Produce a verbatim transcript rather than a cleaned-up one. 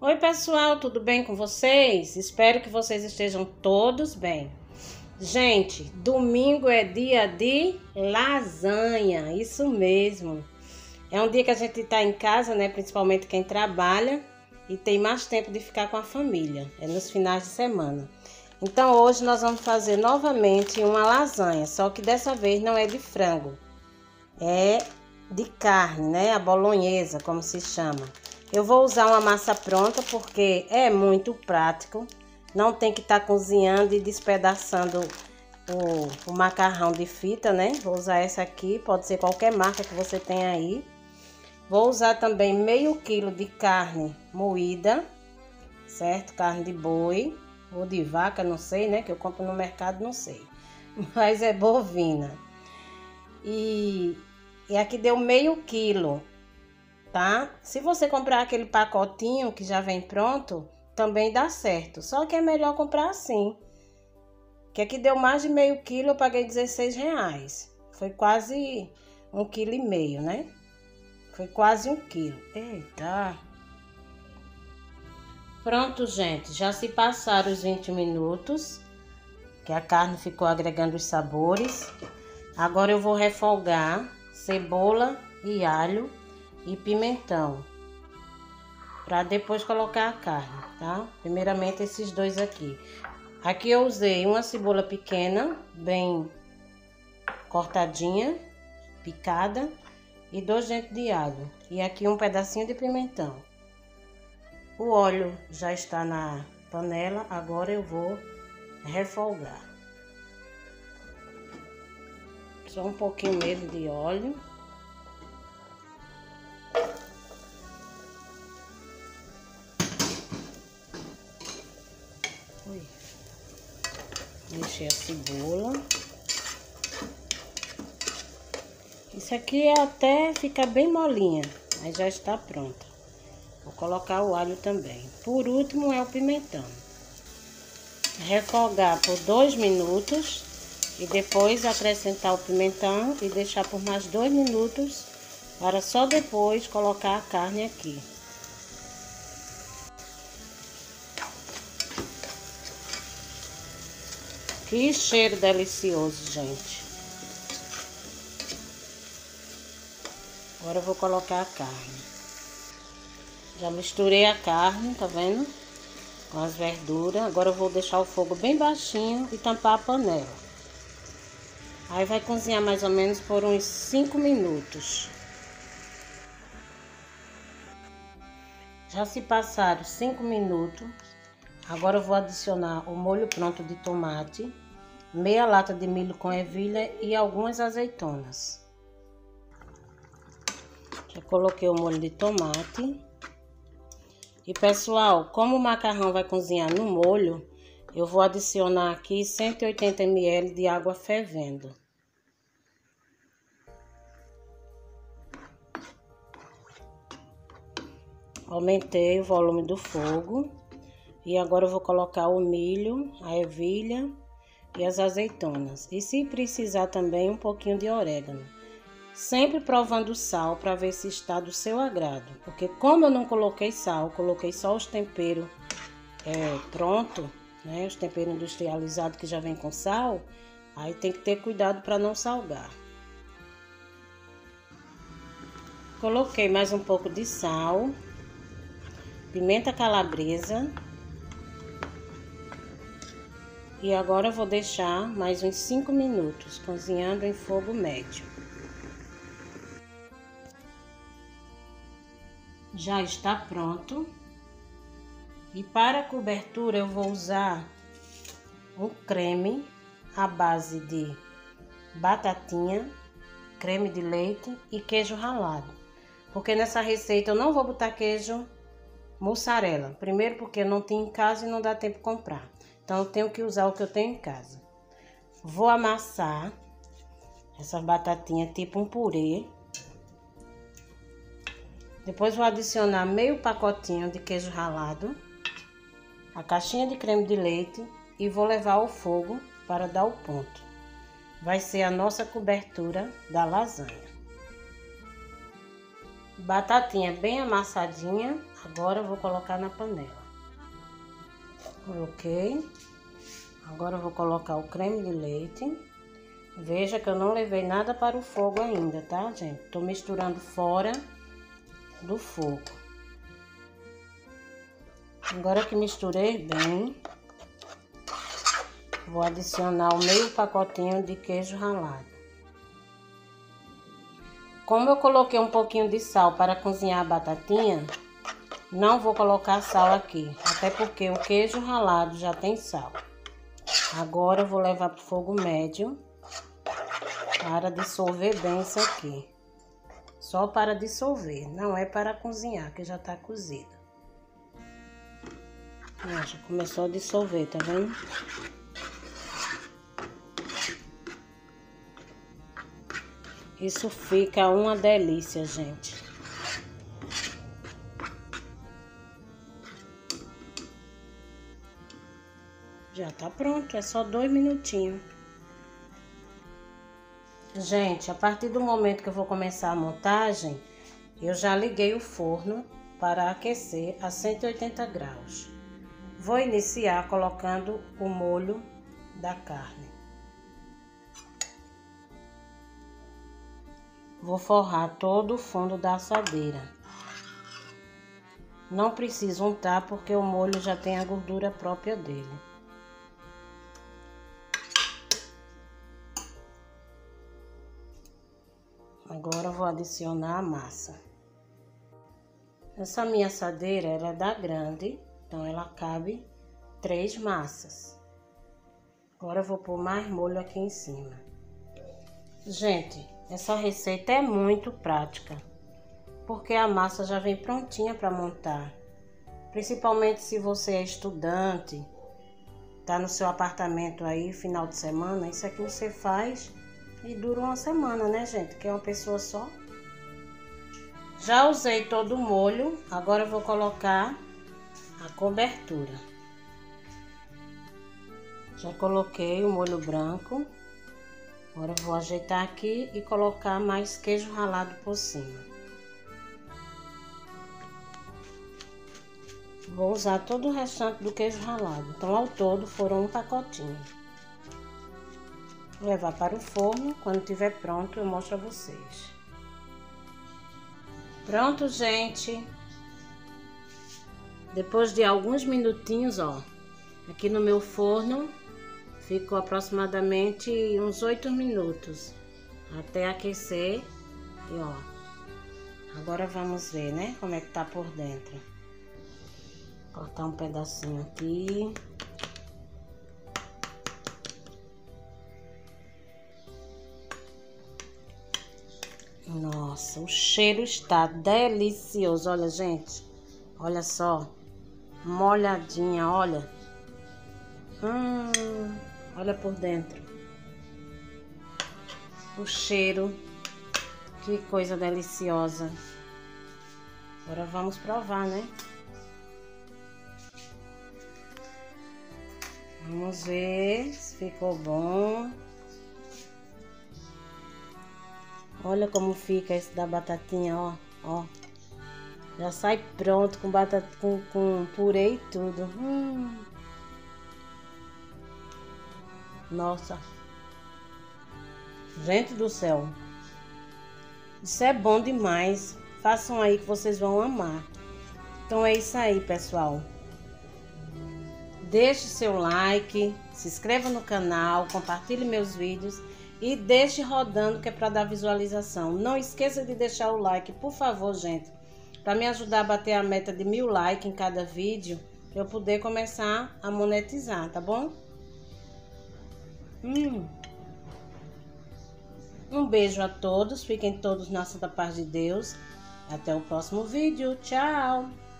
Oi pessoal, tudo bem com vocês? Espero que vocês estejam todos bem. Gente, domingo é dia de lasanha, isso mesmo. É um dia que a gente tá em casa, né? Principalmente quem trabalha e tem mais tempo de ficar com a família, é nos finais de semana. Então hoje nós vamos fazer novamente uma lasanha, só que dessa vez não é de frango, é de carne, né? A bolonhesa, como se chama. Eu vou usar uma massa pronta porque é muito prático. Não tem que estar tá cozinhando e despedaçando o, o macarrão de fita, né? Vou usar essa aqui, pode ser qualquer marca que você tenha aí. Vou usar também meio quilo de carne moída, certo? Carne de boi ou de vaca, não sei, né? Que eu compro no mercado, não sei. Mas é bovina. E, e aqui deu meio quilo. Tá? Se você comprar aquele pacotinho que já vem pronto, também dá certo. Só que é melhor comprar assim. Que aqui deu mais de meio quilo, eu paguei dezesseis reais. Foi quase um quilo e meio, né? Foi quase um quilo. Eita! Pronto, gente. Já se passaram os vinte minutos. Que a carne ficou agregando os sabores. Agora eu vou refogar cebola e alho e pimentão, para depois colocar a carne, tá? Primeiramente esses dois aqui. Aqui eu usei uma cebola pequena, bem cortadinha, picada, e dois dentes de alho. E aqui um pedacinho de pimentão. O óleo já está na panela, agora eu vou refogar. Só um pouquinho mesmo de óleo. Mexer a cebola. Isso aqui é até ficar bem molinha, mas já está pronta. Vou colocar o alho também. Por último é o pimentão. Refogar por dois minutos e depois acrescentar o pimentão e deixar por mais dois minutos para só depois colocar a carne aqui. Que cheiro delicioso, gente. Agora eu vou colocar a carne. Já misturei a carne, tá vendo? Com as verduras. Agora eu vou deixar o fogo bem baixinho e tampar a panela. Aí vai cozinhar mais ou menos por uns cinco minutos. Já se passaram cinco minutos. Agora eu vou adicionar o molho pronto de tomate, meia lata de milho com ervilha e algumas azeitonas. Já coloquei o molho de tomate. E pessoal, como o macarrão vai cozinhar no molho, eu vou adicionar aqui cento e oitenta mililitros de água fervendo. Aumentei o volume do fogo. E agora eu vou colocar o milho, a ervilha e as azeitonas. E se precisar também um pouquinho de orégano. Sempre provando o sal para ver se está do seu agrado. Porque como eu não coloquei sal, coloquei só os temperos é, pronto, né? Os temperos industrializados que já vem com sal. Aí tem que ter cuidado para não salgar. Coloquei mais um pouco de sal. Pimenta calabresa. E agora eu vou deixar mais uns cinco minutos cozinhando em fogo médio. Já está pronto. E para a cobertura eu vou usar um creme à base de batatinha, creme de leite e queijo ralado. Porque nessa receita eu não vou botar queijo mussarela. Primeiro porque eu não tenho em casa e não dá tempo de comprar. Então, eu tenho que usar o que eu tenho em casa. Vou amassar essa batatinha tipo um purê. Depois vou adicionar meio pacotinho de queijo ralado, a caixinha de creme de leite e vou levar ao fogo para dar o ponto. Vai ser a nossa cobertura da lasanha. Batatinha bem amassadinha. Agora eu vou colocar na panela. Coloquei. Agora eu vou colocar o creme de leite. Veja que eu não levei nada para o fogo ainda, tá, gente? Tô misturando fora do fogo. Agora que misturei bem, vou adicionar o meio pacotinho de queijo ralado. Como eu coloquei um pouquinho de sal para cozinhar a batatinha, não vou colocar sal aqui, até porque o queijo ralado já tem sal. Agora eu vou levar para o fogo médio para dissolver bem isso aqui. Só para dissolver, não é para cozinhar, que já tá cozido. Ó, já começou a dissolver, tá vendo? Isso fica uma delícia, gente. Já tá pronto, é só dois minutinhos. Gente, a partir do momento que eu vou começar a montagem, eu já liguei o forno para aquecer a cento e oitenta graus. Vou iniciar colocando o molho da carne. Vou forrar todo o fundo da assadeira. Não preciso untar porque o molho já tem a gordura própria dele. Agora eu vou adicionar a massa. Essa minha assadeira, ela é da grande, então ela cabe três massas. Agora eu vou pôr mais molho aqui em cima. Gente, essa receita é muito prática, porque a massa já vem prontinha para montar. Principalmente se você é estudante, tá no seu apartamento aí, final de semana, isso aqui você faz e dura uma semana, né, gente? Que é uma pessoa só. Já usei todo o molho, agora eu vou colocar a cobertura. Já coloquei o molho branco. Agora eu vou ajeitar aqui e colocar mais queijo ralado por cima. Vou usar todo o restante do queijo ralado. Então, ao todo, foram um pacotinho. Vou levar para o forno. Quando estiver pronto, eu mostro a vocês. Pronto, gente. Depois de alguns minutinhos, ó, aqui no meu forno, ficou aproximadamente uns oito minutos até aquecer. E ó, agora vamos ver, né, como é que tá por dentro. Cortar um pedacinho aqui. Nossa, o cheiro está delicioso. Olha, gente, olha só, molhadinha, olha. Hum, olha por dentro. O cheiro, que coisa deliciosa. Agora vamos provar, né? Vamos ver se ficou bom. Olha como fica esse da batatinha, ó, ó. Já sai pronto com batata, com, com purê e tudo. Hum. Nossa. Gente do céu. Isso é bom demais. Façam aí que vocês vão amar. Então é isso aí, pessoal. Deixe seu like, se inscreva no canal, compartilhe meus vídeos. E deixe rodando, que é para dar visualização. Não esqueça de deixar o like, por favor, gente. Para me ajudar a bater a meta de mil likes em cada vídeo. Para eu poder começar a monetizar, tá bom? Hum. Um beijo a todos. Fiquem todos na santa paz de Deus. Até o próximo vídeo. Tchau!